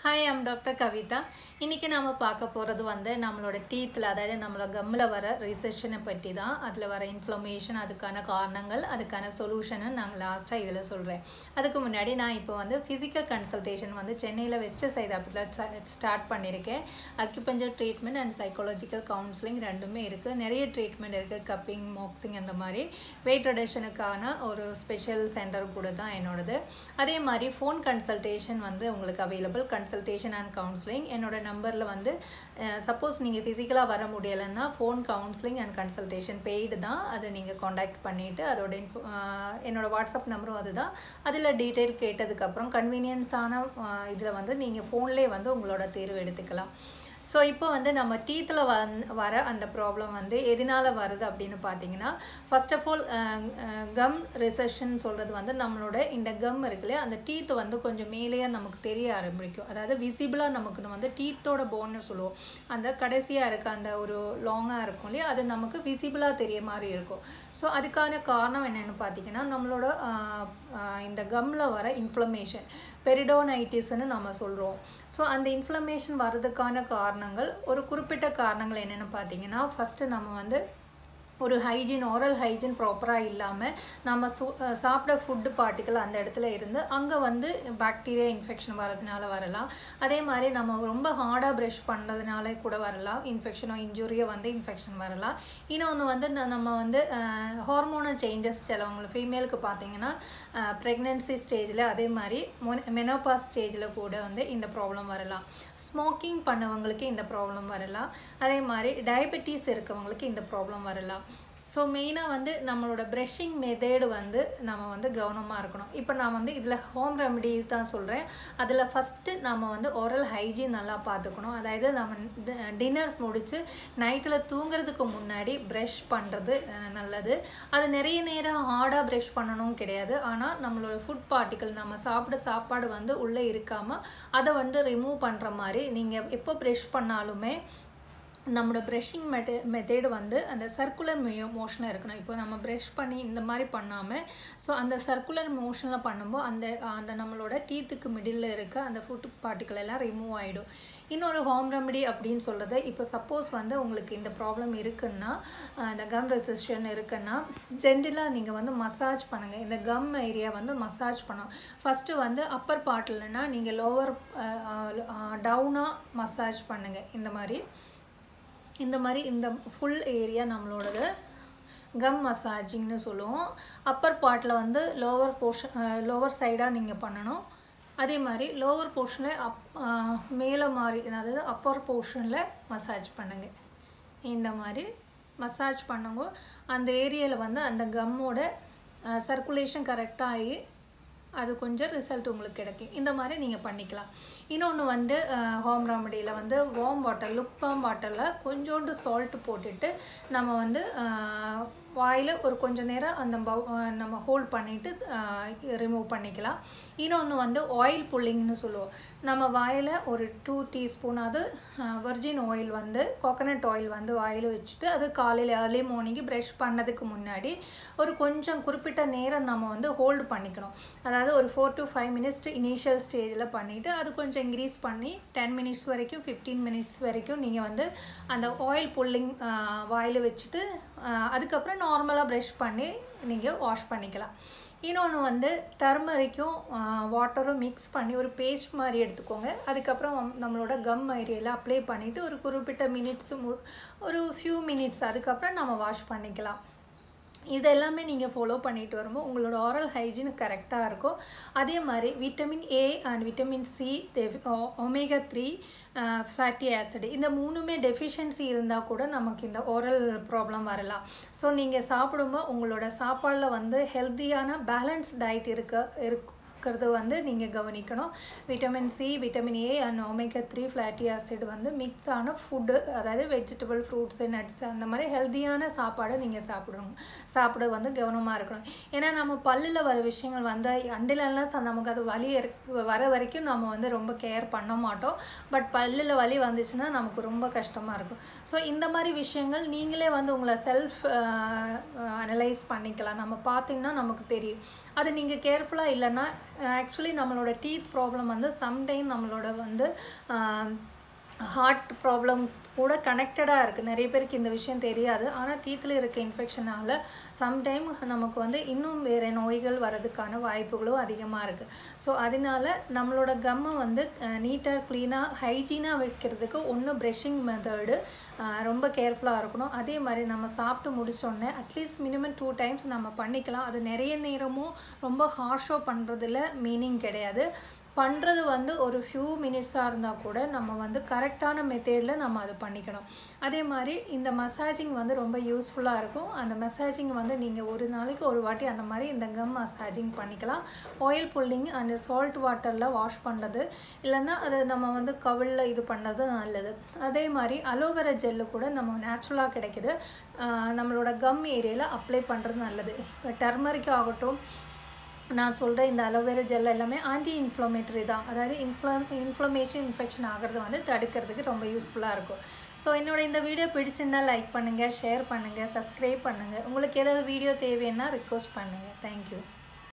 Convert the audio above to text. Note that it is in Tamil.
Hi, I'm Dr. Kavita. இன்னைக்கு நாம பார்க்க போறது நம்மளோட டீத்ல அதாவது நம்மளோட கம்ல வர ரிசெஷனை பத்தி தான். அதுல வர இன்ஃப்ளமேஷன், அதுக்கான காரணங்கள், அதுக்கான சொல்யூஷன் நான் லாஸ்டா இதல சொல்றேன். அதுக்கு முன்னாடி நான் இப்போ physical consultation சென்னையில வெஸ்ட் சைடு ஹாஸ்பிடல்ல ஸ்டார்ட் பண்ணிருக்கேன். Acupuncture treatment and psychological counselling ரெண்டுமே இருக்கு. நிறைய ட்ரீட்மென்ட் இருக்கு. கப்பிங், மாக்சிங் அந்த மாதிரி வெயிட் ரிடக்ஷனுக்கான ஒரு ஸ்பெஷல் சென்டர் கூட தான் என்னோடது. அதே மாதிரி ஃபோன் கன்சல்டேஷன் உங்களுக்கு அவேலபிள். கன்சல்டேஷன் அண்ட் கவுன்சிலிங் என்னோட நம்பர்ல சப்போஸ் நீங்க பிசிக்கலா வர முடியலன்னா phone counselling and consultation paid தான். அதை நீங்க கான்டாக்ட் பண்ணிட்டு அதோட என்னோட வாட்ஸ்அப் நம்பரும் அதுதான். அதுல டீடைல் கேட்டதுக்கு அப்புறம் கன்வீனியன்ஸான இதுல நீங்க ஃபோன்லயே உங்களோட தேர்வு எடுத்துக்கலாம். So இப்போ நம்ம டீத்ல வர அந்த ப்ராப்ளம் எதனால வருது அப்படினு பாத்தீங்கன்னா first of all gum recession சொல்றது நம்மளோட இந்த கம் இருக்குல அந்த டீத் கொஞ்சம் மேலேயே நமக்கு தெரிய ஆரம்பிக்கும். அதாவது விசிபிளா நமக்கு டீத்தோட போன்னு சொல்லுவோம். அந்த கடைசியா இருக்க அந்த ஒரு லாங்கா இருக்கும் இல்லையா அது நமக்கு விசிபிளா தெரிய மாதிரி இருக்கும். சோ அதுக்கான காரணம் என்னன்னு பாத்தீங்கன்னா நம்மளோட இந்த கம்ல வர இன்ஃப்ளமேஷன் பெரிடோனைட்டிஸ்னு நாம சொல்றோம். சோ அந்த இன்ஃப்ளமேஷன் வரதுக்கான காரணங்கள் ஒரு குறிப்பிட்ட காரணங்கள் என்னன்னு பாத்தீங்கன்னா ஃபர்ஸ்ட் நம்ம ஒரு ஹைஜீன் oral hygiene ப்ராப்பரா இல்லாம நம்ம சாப்பிட ஃபுட் பார்ட்டிகல் அந்த இடத்துல இருந்து அங்க பாக்டீரியா இன்ஃபெக்ஷன் வரதுனால வரலாம். அதே மாதிரி நம்ம ரொம்ப ஹார்டா பிரஷ் பண்றதுனால கூட வரலாம். இன்ஃபெக்ஷனோ இன்ஜூரியோ இன்ஃபெக்ஷன் வரலாம். இன்னொன்னு நம்ம ஹார்மோனல் சேஞ்சஸ் சிலவங்க ஃபீமேலுக்கு பாத்தீங்கன்னா பிரெக்னன்சி ஸ்டேஜ்ல அதே மாதிரி மெனோபாஸ் ஸ்டேஜ்ல கூட இந்த ப்ராப்ளம் வரலாம். ஸ்மோக்கிங் பண்ணவங்களுக்கு இந்த ப்ராப்ளம் வரலாம். அதே மாதிரி டயபெட்டிஸ் இருக்கவங்களுக்கு இந்த ப்ராப்ளம் வரலாம். So மெயினா நம்மளோட பிரஷிங் மெத்தட் நம்ம கவனமா இருக்கணும். இப்போ நான் இதுல ஹோம் ரெமெடி தான் சொல்றேன். அதுல ஃபர்ஸ்ட் நாம oral hygiene நல்லா பாத்துக்கணும். அதாவது நம்ம டின்னர்ஸ் முடிச்சு நைட்ல தூங்குறதுக்கு முன்னாடி பிரஷ் பண்றது நல்லது. அது நிறைய நேரம் ஹார்டா பிரஷ் பண்ணனும் கிடையாது. ஆனா நம்மளோட ஃபுட் பார்ட்டிகல் நம்ம சாப்பிட சாப்பாடு உள்ள இருக்காம அத ரிமூவ் பண்ற மாதிரி நீங்க எப்போ பிரஷ் பண்ணாலுமே நம்மளோட பிரஷிங் மெத்தட் அந்த சர்க்குலர் மோஷன்ல இருக்கணும். இப்போ நம்ம பிரஷ் பண்ணி இந்த மாதிரி பண்ணாம சோ அந்த சர்க்குலர் மோஷன்ல பண்ணும்போது அந்த நம்மளோட டீத்துக்கு மிடில்ல இருக்க அந்த ஃபுட் பார்ட்டிகல் எல்லாம் ரிமூவ் ஆயிடும். இன்னொரு ஹோம் ரெமெடி அப்படினு சொல்றது இப்போ சப்போஸ் உங்களுக்கு இந்த ப்ராப்ளம் இருக்குன்னா அந்த கம் ரெசிஸ்டன்ஸ் இருக்குன்னா ஜென்டலா நீங்க மசாஜ் பண்ணுங்க. இந்த கம் ஏரியா மசாஜ் பண்ணனும். ஃபர்ஸ்ட் அப்பர் பார்ட்லனா நீங்க லோவர் டவுனா மசாஜ் பண்ணுங்க. இந்த மாதிரி இந்த ஃபுல் ஏரியா நம்மளோடது கம் மசாஜிங்னு சொல்லுவோம். அப்பர் பார்ட்ல லோவர் போர்ஷன் லோவர் சைடா நீங்க பண்ணனும். அதே மாதிரி லோவர் போர்ஷன்ல மேல மாதிரி அதாவது அப்பர் போர்ஷன்ல மசாஜ் பண்ணுங்க. இந்த மாதிரி மசாஜ் பண்ணுங்க. அந்த ஏரியால அந்த கம்மோட சர்க்குலேஷன் கரெக்ட்டா ஆகி அது கொஞ்சம் ரிசல்ட் உங்களுக்கு கிடைக்கும். இந்த மாதிரி நீங்க பண்ணிக்கலாம். இன்னொன்னு ஹோம் ரெமெடில வார்ம் வாட்டர் லுக்வார்ம் வாட்டர்ல கொஞ்சோண்டு சால்ட் போட்டுட்டு நம்ம வாயில ஒரு கொஞ்ச நேரம் அந்த நம்ம ஹோல்ட் பண்ணிட்டு ரிமூவ் பண்ணிக்கலாம். இன்னொன்னு ஆயில் புல்லிங்னு சொல்லுவோம். நம்ம வாயில ஒரு 2 டீஸ்பூன் அது வர்ஜின் ஆயில் கோகனட் ஆயில் வாயில வச்சிட்டு அது காலையில early morning பிரஷ் பண்ணதுக்கு முன்னாடி ஒரு கொஞ்சம் குறிப்பிட்ட நேரம் நம்ம ஹோல்ட் பண்ணிக்கணும். அதாவது ஒரு 4 to 5 minutes இனிஷியல் ஸ்டேஜ்ல பண்ணிட்டு அது கொஞ்சம் இன்க்ரீஸ் பண்ணி 10 minutes வரைக்கும் 15 minutes வரைக்கும் நீங்க அந்த ஆயில் புல்லிங் வாயில வச்சிட்டு அதுக்கு அப்புறம் நார்மலா பிரஷ் பண்ணி நீங்க வாஷ் பண்ணிக்கலாம். இன்னொன்னு டர்மரிக்கும் வாட்டரும் மிக்ஸ் பண்ணி ஒரு பேஸ்ட் மாதிரி எடுத்துக்கோங்க. அதுக்கு அப்புறம் நம்மளோட கம் ஏரியால அப்ளை பண்ணிட்டு ஒரு குறிப்பிட்ட மினிட்ஸ் ஒரு few minutes அதுக்கு அப்புறம் நம்ம வாஷ் பண்ணிக்கலாம். இதெல்லாம் நீங்க ஃபாலோ பண்ணிட்டு வரும்போது உங்களோட oral hygiene கரெக்ட்டா இருக்கும். அதே மாதிரி vitamin A and vitamin C omega 3 fatty acid இந்த மூணுமே டெஃபிஷியன்சி இருந்தா கூட நமக்கு இந்த oral ப்ராப்ளம் வரலாம். சோ நீங்க சாப்பிடும்போது உங்களோட சாப்பாடுல ஹெல்தியான பேலன்ஸ் டயட் இருக்கிறது நீங்க கவனிக்கணும். Vitamin C, vitamin A and omega 3 fatty acid mix ஆன ஃபுட் அதாவது வெஜிடபிள், ஃப்ரூட்ஸ், நட்ஸ் அந்த மாதிரி ஹெல்தியான சாப்பாடு நீங்க சாப்பிட கவனமா இருக்கணும். ஏன்னா நம்ம பல்லுல வர விஷயங்கள் அண்டிலெல்லாம் நமக்கு அது வலி வர வரைக்கும் நம்ம ரொம்ப கேர் பண்ண மாட்டோம். பட் பல்லுல வலி வந்துச்சுன்னா நமக்கு ரொம்ப கஷ்டமா இருக்கும். சோ இந்த மாதிரி விஷயங்கள் நீங்களே உங்களை செல்ஃப் அனலைஸ் பண்ணிக்கலாம். நம்ம பாத்தீங்கன்னா நமக்கு தெரியும். அது நீங்கள் கேர்ஃபுல்லாக இல்லைன்னா ஆக்சுவலி நம்மளோட டீத் ப்ராப்ளம் வந்து சம்டைம் நம்மளோட வந்து ஹார்ட் ப்ராப்ளம் கூட கனெக்டடாக இருக்குது. நிறைய பேருக்கு இந்த விஷயம் தெரியாது. ஆனால் டீத்தில் இருக்க இன்ஃபெக்ஷனால் சம்டைம் நமக்கு வந்து இன்னும் வேறு நோய்கள் வர்றதுக்கான வாய்ப்புகளும் அதிகமாக இருக்குது. ஸோ அதனால நம்மளோட கம்மை வந்து நீட்டாக க்ளீனாக ஹைஜீனாக வைக்கிறதுக்கு ஒன்று ப்ரெஷ்ஷிங் மெத்தடு ரொம்ப கேர்ஃபுல்லாக இருக்கணும். அதே மாதிரி நம்ம சாப்பிட்டு முடிச்சோடனே அட்லீஸ்ட் மினிமம் 2 டைம்ஸ் நம்ம பண்ணிக்கலாம். அது நிறைய நேரமும் ரொம்ப ஹார்ஷாக பண்ணுறதுல மீனிங் கிடையாது. பண்ணுறது வந்து ஒரு ஃபியூ மினிட்ஸாக இருந்தால் கூட நம்ம வந்து கரெக்டான மெத்தேடில் நம்ம அது பண்ணிக்கணும். அதே மாதிரி இந்த மசாஜிங் வந்து ரொம்ப யூஸ்ஃபுல்லாக இருக்கும். அந்த மசாஜிங் வந்து நீங்கள் ஒரு நாளைக்கு ஒரு வாட்டி அந்த மாதிரி இந்த கம் மசாஜிங் பண்ணிக்கலாம். ஆயில் புல்லிங் அந்த சால்ட் வாட்டரில் வாஷ் பண்ணுறது இல்லைன்னா அது நம்ம வந்து கவிழில் இது பண்ணுறது நல்லது. அதே மாதிரி அலோவேரா ஜெல்லு கூட நம்ம நேச்சுரலாக கிடைக்கிது, நம்மளோட கம் ஏரியாவில் அப்ளை பண்ணுறது நல்லது. இப்போ டர்மரிக் ஆகட்டும், நான் சொல்கிற இந்த அலோவேரா ஜெல் எல்லாமே ஆன்டி இன்ஃப்ளமேட்டரி தான். அதாவது இன்ஃப்ளமேஷன் இன்ஃபெக்ஷன் ஆகிறது வந்து தடுக்கிறதுக்கு ரொம்ப யூஸ்ஃபுல்லாக இருக்கும். ஸோ என்னோட இந்த வீடியோ பிடிச்சிருந்தால் லைக் பண்ணுங்கள், ஷேர் பண்ணுங்கள், சப்ஸ்கிரைப் பண்ணுங்கள். உங்களுக்கு ஏதாவது வீடியோ தேவைன்னா ரிக்வெஸ்ட் பண்ணுங்கள். தேங்க்யூ.